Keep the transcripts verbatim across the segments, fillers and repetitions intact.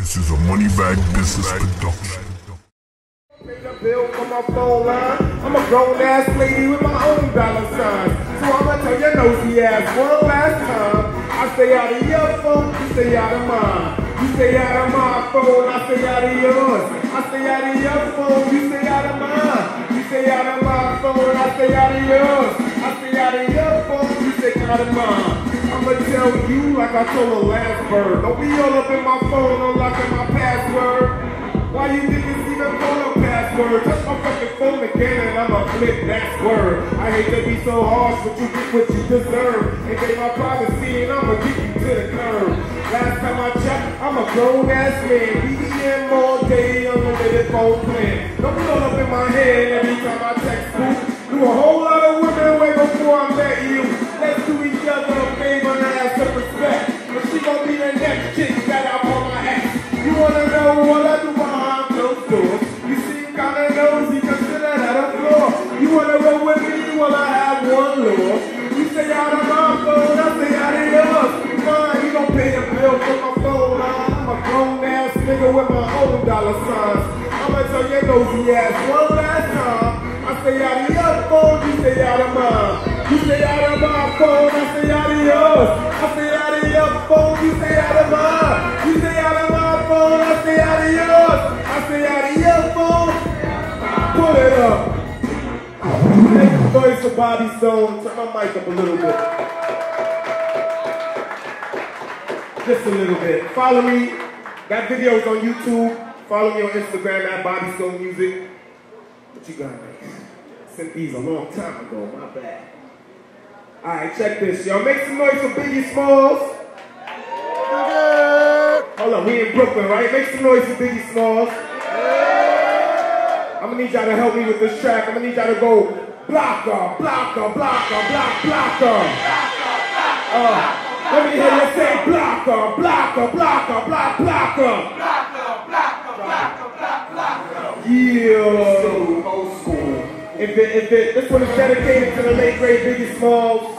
This is a Money Bag Business production. Pay the bill for my phone line. I'm a grown ass lady with my own dollar signs. So I'ma tell your nosy ass one last time. I stay out of your phone, you stay out of mine. You stay out of my phone, I stay out of yours. I stay out of your phone, you stay out of mine. You stay out of my phone, I stay out of yours. I stay out of your phone, you stay out of mine. I'ma tell you like I told a last bird. Don't be all up in my phone, unlocking my password. Why you niggas even call a password? Touch my fucking phone again and I'ma flip that word. I hate to be so harsh, but you get what you deserve. And get my privacy and I'ma get you to the curb. Last time I checked, I'm a grown ass man. B D M all day, unlimited phone plan. Don't be all up in my head every time I text you. Do a whole lot of women way before I met you. Let's do each other a favor and have some respect. But she gon' be the next chick that I call my ex. You wanna know what I do behind closed doors? You seem kinda nosy, consider that a flaw. You wanna roll with me while I have one lure? You stay out of my phone, I stay out of yours. Fine, you don't pay the bill for my phone line. I'm a grown ass nigga with my own dollar signs. I'ma tell your nosy ass one last time. I stay out of your phone, you stay out of mine. You stay out of my phone, I stay out of yours. I stay out of your phone, you stay out of mine. You stay out of my phone, I stay out of yours. I stay out of your phone. Pull it up. Make the voice of Bobby Stone. Turn my mic up a little bit. Just a little bit. Follow me. Got videos on YouTube. Follow me on Instagram at Bobby Stone Music. What you got, man? Sent these a long time ago. My bad. All right, check this, y'all. Make some noise for Biggie Smalls. Hold on, we in Brooklyn, right? Make some noise for Biggie Smalls. I'm gonna need y'all to help me with this track. I'm gonna need y'all to go blocker, blocker, blocker, block, blocker. Uh, let me hear you say blocker, blocker, blocker, block, blocker. Yeah. Old school. If it, if it, this one is dedicated to the late great Biggie Smalls.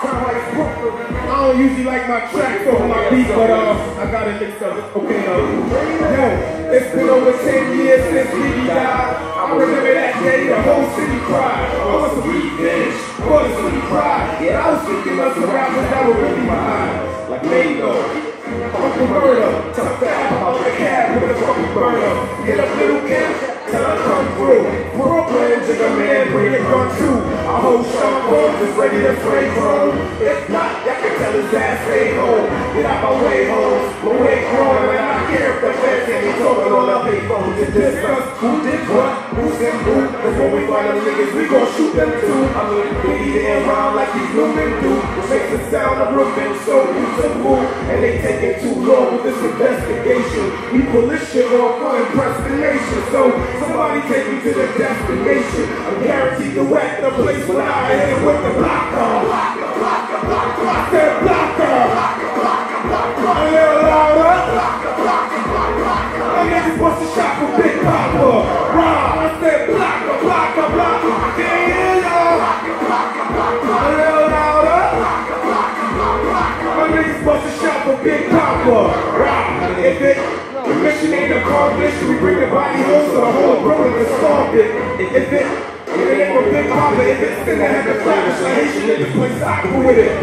I don't usually like my tracks over my beat, but uh, I got it mixed up. It's okay though. Yo, it's been over ten years since Biggie died. I remember that day, the whole city cried. I was a revenge for the city pride. Yeah, I was thinking of some rappers that were really behind, like Mango. Uncle Murder, tough to have about the cab with a fucking burner. Get up, little kid, till I come through. Brooklyn, Jigga Man, bring it gun too. I hope Sean Bones is ready to spray chrome. If not, y'all can tell his ass stay home. Get out my way, homes. My way growing, and I care if the feds ain't me talking on the payphones. To discuss who did what, who's in who. Cause when we find them niggas, we gon' shoot them too. I mean, Biggie didn't rhyme like these women do. Which makes the sound of Brooklyn so beautiful. And they taking too long with this investigation. We pull this shit off for impersonation. So somebody take me to the destination. I'm guaranteed to wreck the place when I hit with the blocker. Blocker, blocker, blocker. I said blocker. Blocker, blocker, blocker. A little louder. Blocker, blocker, blocker. My niggas bust a shot for Big Papa. Rob, I said blocker, blocker, blocker. I can't hear y'all. Blocker, blocker, blocker. A little louder. Blocker, blocker, blocker. My niggas bust a shot for Big Papa. Rob, if it the mission ain't accomplished, we bring the body home so the whole Brooklyn can solve it. If it, if it ain't no Big Papa, if it's in the head of clash, I hate you niggas play soccer with it.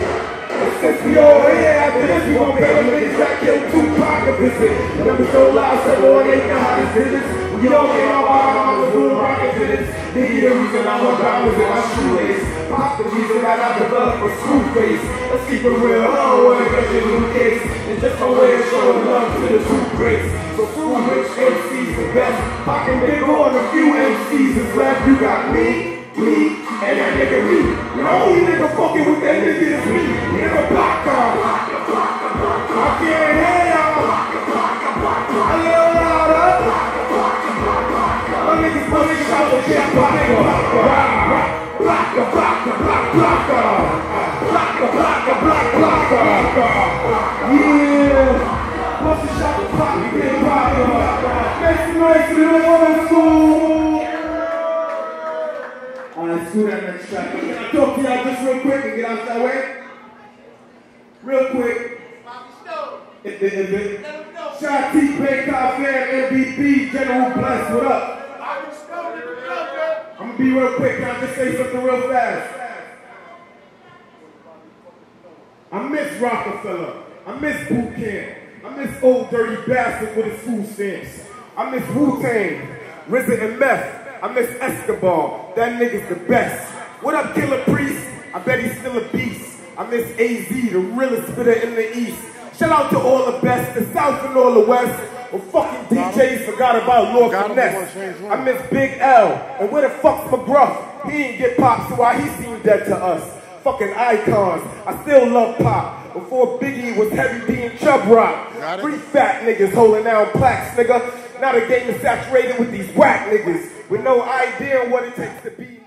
And since we all here after this, we gon' pay them niggas that killed Tupac a visit. Never so loud, seven one eight, the hottest business. We all came out while I was doing rocket to this. Biggie the reason I'm on diamonds in my shoelace. Pop the reason that I developed a screw face. Let's keep it real, I don't wanna get your new case. It's just my way of showing love to the true greats. So true rich M C's the best. Pocket big on a few M C's is left. You got me, me, and that nigga me. The only nigga fucking with that nigga is me. Nigga blocker. I can't hear y'all. A little louder. My niggas pulling shot for Big Papa. Blocker, blocker, block, blocker. Blocker, blocker, block, blocker. Yeah. Bust a shot for Papa, Big Papa. Make some noise for the old school. Alright, screw that next track. Can I talk to y'all just real quick and get out that way? Real quick. If it, if it, Shotty, Bangkok fam, M V P, General Bless, what up? I'm gonna be real quick, can I just say something real fast? I miss Rockefeller, I miss Boot Camp, I miss old dirty bastard with his food stamps. I miss Wu-Tang, R Z A and Meth, I miss Escobar, that nigga's the best. What up, Killer Priest? I bet he's still a beast. I miss A Z, the realest spitter in the East. Shout out to all the best, the South and all the West. Well, fucking D Js forgot about Lord Finesse. I miss Big L, and where the fuck's McGruff? He ain't get popped, so why he seemed dead to us? Fucking icons, I still love pop. Before Biggie was Heavy D and Chubb Rock. Three fat niggas holding down plaques, nigga. Now the game is saturated with these whack niggas with no idea what it takes to be